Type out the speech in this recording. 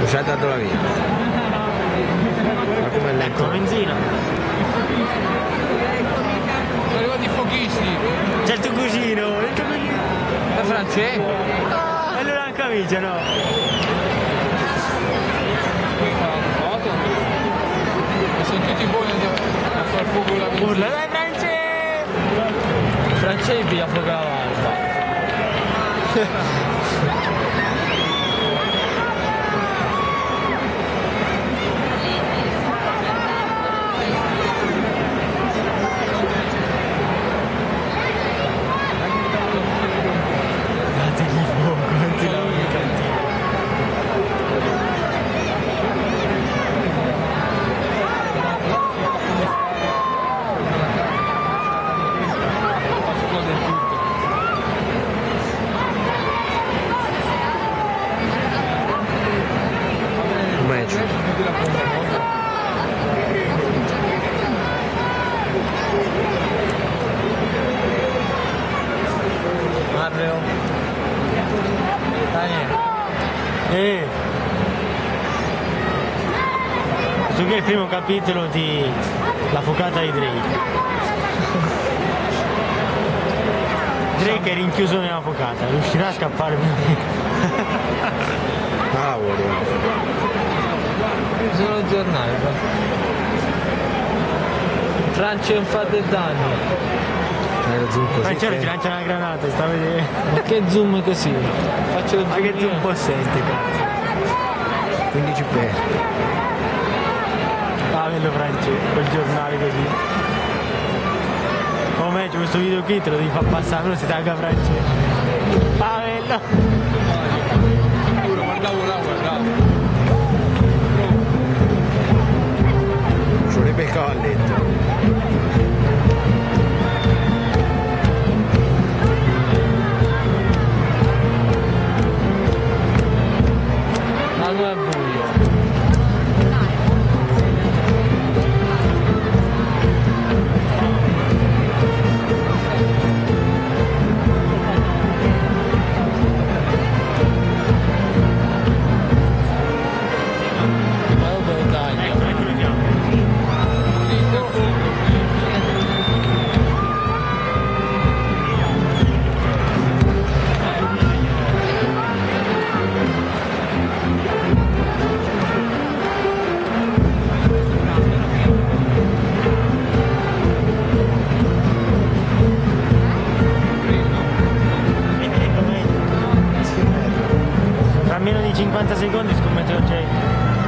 ci ha dato la via. Ma come lento? Ecco, benzina. Sono arrivati i fuochisti. C'è il tuo cugino, il tuo cugino. È francese? E allora in camicia, no? Poi fa una foto. E sono tutti buoni a far fuoco la benzina. Urla, dai Francesco! Francese piglia fuoco la barba. Dategli fuoco, non ti lavo in cantina. Esplode tutto. Match. Mario. Daniele. Questo qui è il primo capitolo di La focata di Drake. Drake è rinchiuso nella focata, riuscirà a scappare prima di... Cavoli. Sono il giornale. Francia non fa del danno. Zoom così. Francesco ti lancia una granata, sta a vedere. Ma che zoom così? Faccio il Ma che tu un po' sente, cazzo. 15 per. Pavello Francesco, quel giornale così. Oh meglio, questo video qui te lo devi far passare, però si tagga Francesco. Pavello! Guardavo là, guardavo. Ci vorrebbe il cavalletto. Ma non è buio. Ma io devo tagliare. Ecco le fiamme. Tra meno di 50 secondi scommetto Jay.